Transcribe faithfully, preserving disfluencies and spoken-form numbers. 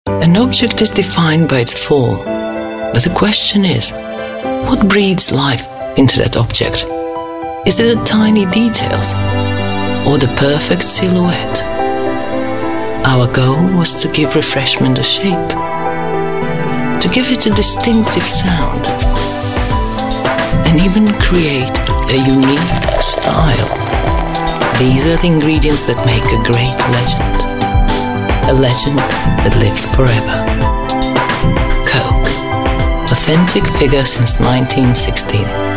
An object is defined by its form, but the question is, what breathes life into that object? Is it the tiny details or the perfect silhouette? Our goal was to give refreshment a shape, to give it a distinctive sound, and even create a unique style. These are the ingredients that make a great legend, a legend that lives forever. Coke, authentic figure since nineteen sixteen.